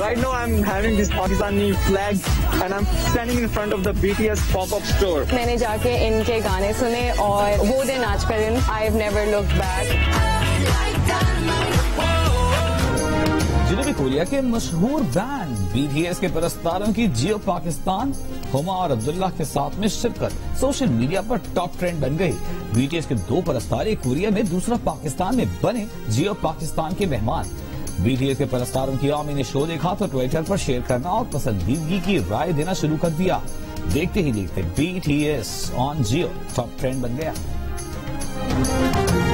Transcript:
Right now I'm having this Pakistani flag and I'm standing in front of the BTS pop-up store. मैंने जाके इनके गाने सुने और वो दिन आज का दिन I've never looked back. जनूबी कोरिया के मशहूर बैंड BTS के परस्तारों की जियो पाकिस्तान हुमा और अब्दुल्ला के साथ में शिरकत सोशल मीडिया पर टॉप ट्रेंड बन गई। BTS के दो परस्तार एक कोरिया में दूसरा पाकिस्तान में बने जियो पाकिस्तान के मेहमान। BTS के परस्तारों की आर्मी ने शो देखा तो ट्विटर पर शेयर करना और पसंदीदगी की राय देना शुरू कर दिया। देखते ही देखते BTS on Jio top trend बन गया।